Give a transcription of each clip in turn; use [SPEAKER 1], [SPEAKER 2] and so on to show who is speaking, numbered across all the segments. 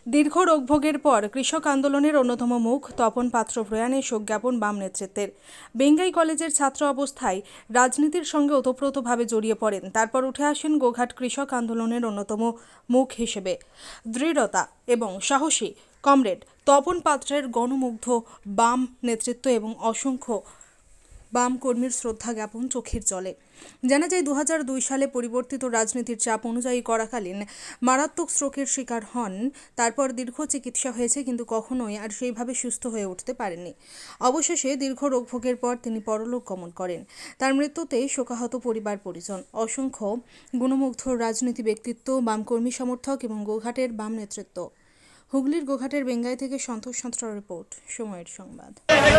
[SPEAKER 1] দীর্ঘ রোগভোগের পর কৃষক আন্দোলনের অন্যতম মুখ তপন পাত্র প্রয়াণে শোক জ্ঞাপন বাম নেতৃত্বের। বেঙ্গাই কলেজের ছাত্র অবস্থায় রাজনীতির সঙ্গে ওতপ্রোতভাবে জড়িয়ে পড়েন। তারপর উঠে আসেন গোঘাট কৃষক আন্দোলনের অন্যতম মুখ হিসেবে। দৃঢ়তা এবং সাহসী কমরেড তপন পাত্রের গণমুগ্ধ বাম নেতৃত্ব এবং অসংখ্য বাম কর্মীর শ্রদ্ধা জ্ঞাপন চোখের জলে। জানা যায় 2002 সালে পরিবর্তিত রাজনীতির চাপ অনুযায়ী করাকালীন মারাত্মক স্ট্রোকের শিকার হন। তারপর দীর্ঘ চিকিৎসা হয়েছে, কিন্তু কখনোই আর সেইভাবে সুস্থ হয়ে উঠতে পারেননি। অবশেষে দীর্ঘ রোগভোগের পর তিনি পরলোক গমন করেন। তার মৃত্যুতে শোকাহত পরিবার পরিজন, অসংখ্য গুণমুগ্ধ রাজনীতি ব্যক্তিত্ব, বাম কর্মী সমর্থক এবং গোঘাটের বাম নেতৃত্ব। হুগলির গোঘাটের বেঙ্গাই থেকে সন্তোষ সাঁতরার রিপোর্ট, সময়ের সংবাদ।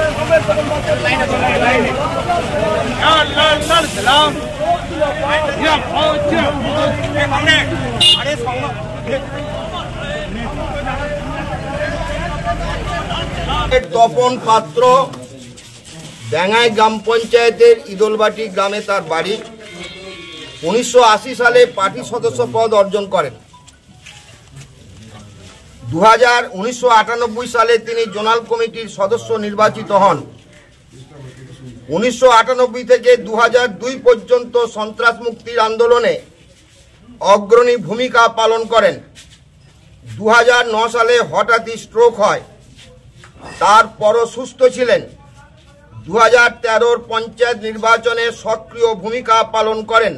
[SPEAKER 2] তপন পাত্র বেঙ্গাই গ্রাম পঞ্চায়েতের ইদলবাটি গ্রামে তার বাড়ি। 1980 সালে পার্টি সদস্য পদ অর্জন করেন। 1998 সালে তিনি জোনাল কমিটির সদস্য নির্বাচিত হন। 1998 থেকে 2002 পর্যন্ত সন্ত্রাস মুক্তির আন্দোলনে অগ্রণী ভূমিকা পালন করেন। 2009 সালে হঠাৎই স্ট্রোক হয়, তারপরও সুস্থ ছিলেন। 2013 পঞ্চায়েত নির্বাচনে সক্রিয় ভূমিকা পালন করেন।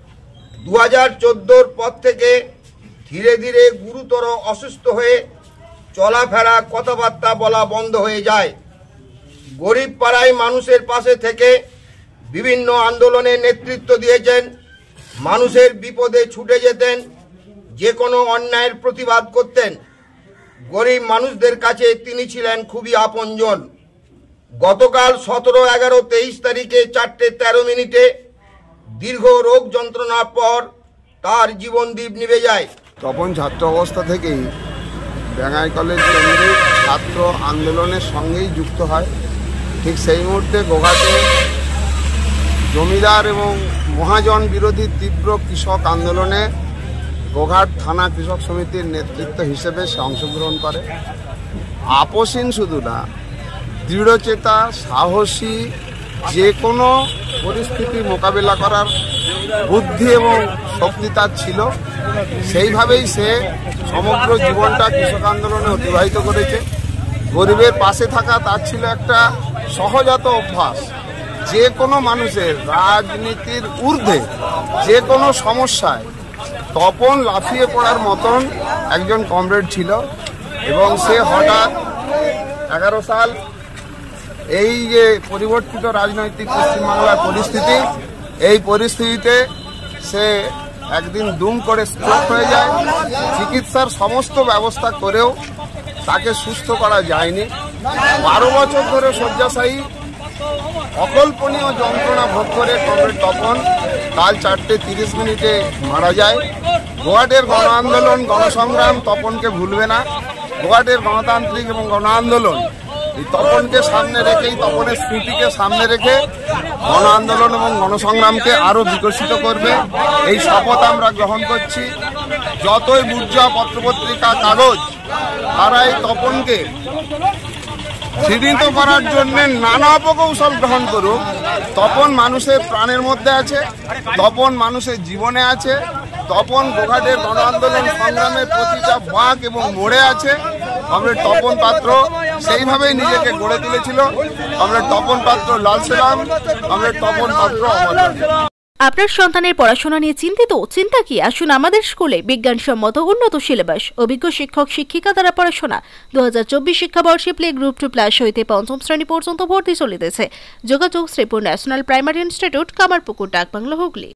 [SPEAKER 2] 2014 পর থেকে ধীরে ধীরে গুরুতর অসুস্থ হয়ে চলাফেরা কথাবার্তা বলা বন্ধ হয়ে যায়। গরিব পাড়ায় মানুষের পাশে থেকে বিভিন্ন আন্দোলনে নেতৃত্ব দিয়েছেন। মানুষের বিপদে ছুটে যেতেন, যে কোনো অন্যায়ের প্রতিবাদ করতেন। গরিব মানুষদের কাছে তিনি ছিলেন খুবই আপনজন। গতকাল 17, 11, 23 তারিখে 4:13 দীর্ঘ রোগ যন্ত্রণার পর তার জীবনদীপ নিভে যায়।
[SPEAKER 3] তপন ছাত্র অবস্থা থেকেই বেঙ্গাই কলেজ কেন্দ্রে ছাত্র আন্দোলনের সঙ্গেই যুক্ত হয়। ঠিক সেই মুহূর্তে গোঘাটে জমিদার এবং মহাজন বিরোধী তীব্র কৃষক আন্দোলনে গোঘাট থানা কৃষক সমিতির নেতৃত্ব হিসেবে সে অংশগ্রহণ করে। আপোষহীন শুধু না, দৃঢ়চেতা, সাহসী, যে কোনো পরিস্থিতি মোকাবেলা করার বুদ্ধি এবং শক্তি তার ছিল। সেইভাবেই সে সমগ্র জীবনটা কৃষক আন্দোলনে অতিবাহিত করেছে। গরিবের পাশে থাকা তার ছিল একটা সহজাত অভ্যাস। যে কোনো মানুষের রাজনীতির ঊর্ধ্বে যে কোনো সমস্যায় তপন লাফিয়ে পড়ার মতন একজন কমরেড ছিল। এবং সে হঠাৎ 11 সাল এই যে পরিবর্তিত রাজনৈতিক পশ্চিমবাংলার পরিস্থিতি, এই পরিস্থিতিতে সে একদিন দুম করে স্ট্রোক হয়ে যায়। চিকিৎসার সমস্ত ব্যবস্থা করেও তাকে সুস্থ করা যায়নি। 12 বছর ধরে শয্যাশায়ী, অকল্পনীয় যন্ত্রণা ভোগ করে কমরেড তপন কাল 4:30 মারা যায়। গোঘাটের গণ আন্দোলন, গণসংগ্রাম তপনকে ভুলবে না। গোঘাটের গণতান্ত্রিক এবং গণ আন্দোলন এই তপনকে সামনে রেখেই, তপনের স্মৃতিকে সামনে রেখে গণ আন্দোলন এবং গণসংগ্রামকে আরো বিকশিত করবে, এই শপথ আমরা গ্রহণ করছি। যতই বুর্জা পত্রপত্রিকা, কাগজ, তারা এই তপনকে চিহ্নিত করার জন্য নানা অপকৌশল গ্রহণ করুক, তপন মানুষের প্রাণের মধ্যে আছে, তপন মানুষের জীবনে আছে, তপন গোঘাটের গণ আন্দোলন সংগ্রামের প্রতিটা বাঁক এবং মোড়ে আছে। কমরেড তপন পাত্র সেইভাবেই নিজেকে গড়ে তুলেছিল। কমরেড তপন পাত্র লাল সালাম, কমরেড তপন পাত্র অমর।
[SPEAKER 4] আপনার সন্তানের পড়াশোনা নিয়ে চিন্তিত? চিন্তা কি, আসুন আমাদের স্কুলে বিজ্ঞানসম্মত উন্নত সিলেবাস, অভিজ্ঞ শিক্ষক শিক্ষিকা দ্বারা পড়াশোনা। 2024 শিক্ষাবর্ষে প্লে গ্রুপ 2+ হইতে 5ম শ্রেণী পর্যন্ত ভর্তি চলিতেছে। যোগাযোগ Sripur national primary institute, Kamarpukur, ডাকবাংলো, হুগলি।